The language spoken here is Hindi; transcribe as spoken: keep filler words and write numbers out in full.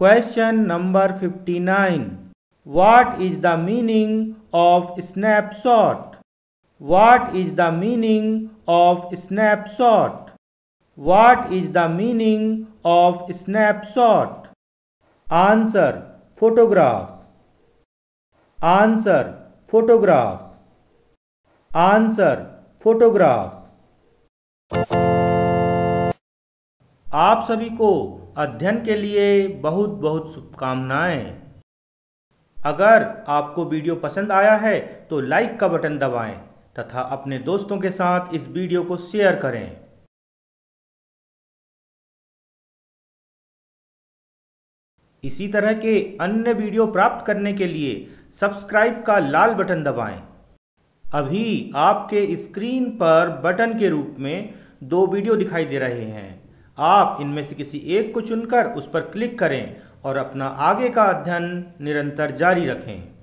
Question number fifty-nine. What is the meaning of snapshot? What is the meaning of snapshot? What is the meaning of snapshot? Answer: photograph. Answer: photograph. Answer: photograph. आप सभी को अध्ययन के लिए बहुत बहुत शुभकामनाएं। अगर आपको वीडियो पसंद आया है तो लाइक का बटन दबाएं तथा अपने दोस्तों के साथ इस वीडियो को शेयर करें। इसी तरह के अन्य वीडियो प्राप्त करने के लिए सब्सक्राइब का लाल बटन दबाएं। अभी आपके स्क्रीन पर बटन के रूप में दो वीडियो दिखाई दे रहे हैं। आप इनमें से किसी एक को चुनकर उस पर क्लिक करें और अपना आगे का अध्ययन निरंतर जारी रखें।